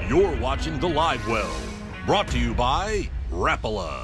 You're watching The Live Well, brought to you by Rapala.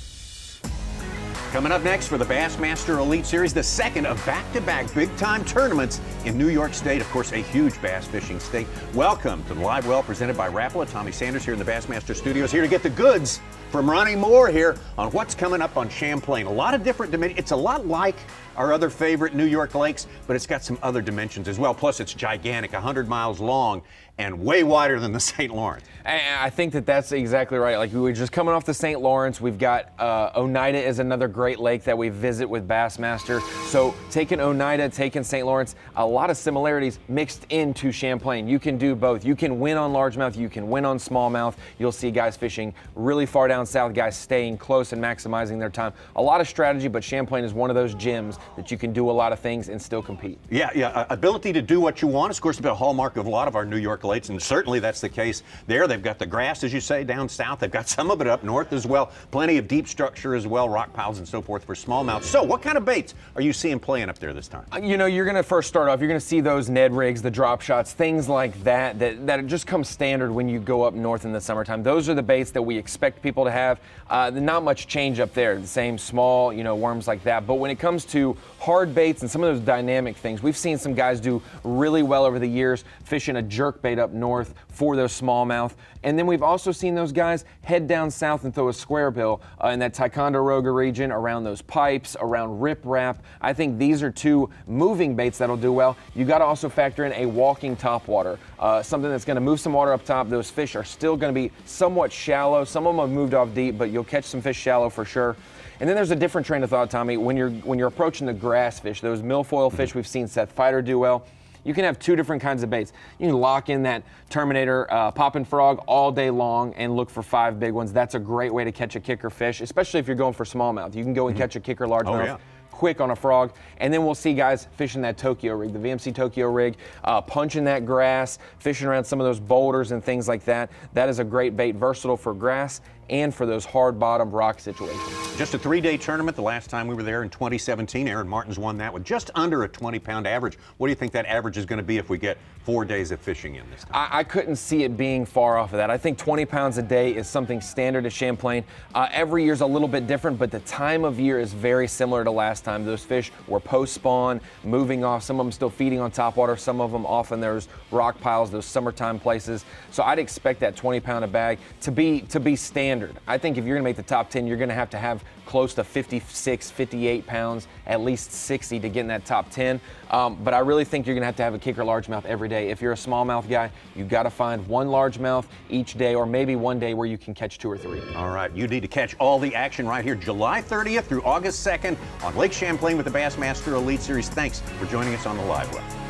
Coming up next for the Bassmaster Elite Series, the second of back-to-back big-time tournaments in New York State. Of course, a huge bass fishing state. Welcome to the Live Well presented by Rapala. Tommy Sanders here in the Bassmaster Studios, here to get the goods from Ronnie Moore here on what's coming up on Champlain. A lot of different dimensions. It's a lot like our other favorite New York lakes, but it's got some other dimensions as well. Plus, it's gigantic, 100 miles long and way wider than the St. Lawrence. I think that's exactly right. Like, we were just coming off the St. Lawrence. We've got Oneida is another great lake that we visit with Bassmaster. So taking Oneida, taking St. Lawrence, a lot of similarities mixed into Champlain. You can do both. You can win on largemouth. You can win on smallmouth. You'll see guys fishing really far down south, guys staying close and maximizing their time. A lot of strategy, but Champlain is one of those gyms that you can do a lot of things and still compete. Yeah. Ability to do what you want is, of course, a hallmark of a lot of our New York lakes, and certainly that's the case there. They've got the grass, as you say, down south. They've got some of it up north as well. Plenty of deep structure as well, rock piles and so forth for smallmouth. So what kind of baits are you seeing playing up there this time? You know, you're going to first start off, you're going to see those Ned rigs, the drop shots, things like that just come standard when you go up north in the summertime. Those are the baits that we expect people to have. Not much change up there. The same small, worms like that. But when it comes to hard baits and some of those dynamic things, we've seen some guys do really well over the years fishing a jerk bait up north for those smallmouth. And then we've also seen those guys head down south and throw a square bill in that Ticonderoga region, around those pipes, around riprap. I think these are two moving baits that'll do well. You got to also factor in a walking topwater, something that's going to move some water up top. Those fish are still going to be somewhat shallow. Some of them have moved off deep, but you'll catch some fish shallow for sure. And then there's a different train of thought, Tommy. When you're approaching the grass fish, those milfoil fish we've seen Seth Fighter do well. You can have two different kinds of baits. You can lock in that Terminator poppin' frog all day long and look for 5 big ones. That's a great way to catch a kicker fish, especially if you're going for smallmouth. You can go and catch a kicker largemouth quick on a frog. And then we'll see guys fishing that Tokyo rig, the VMC Tokyo rig, punching that grass, fishing around some of those boulders and things like that. That is a great bait, versatile for grass and for those hard bottom rock situations. Just a 3-day tournament. The last time we were there in 2017, Aaron Martens won that with just under a 20-pound average. What do you think that average is going to be if we get 4 days of fishing in this time? I couldn't see it being far off of that. I think 20 pounds a day is something standard at Champlain. Every year's a little bit different, but the time of year is very similar to last time. Those fish were post-spawn, moving off, some of them still feeding on topwater, some of them off in those rock piles, those summertime places. So I'd expect that 20-pound a bag to be standard. I think if you're going to make the top 10, you're going to have close to 56, 58 pounds, at least 60 to get in that top 10. But I really think you're going to have a kicker largemouth every day. If you're a smallmouth guy, you've got to find one largemouth each day, or maybe one day where you can catch 2 or 3. All right, you need to catch all the action right here, July 30th through August 2nd on Lake Champlain with the Bassmaster Elite Series. Thanks for joining us on the Live Well.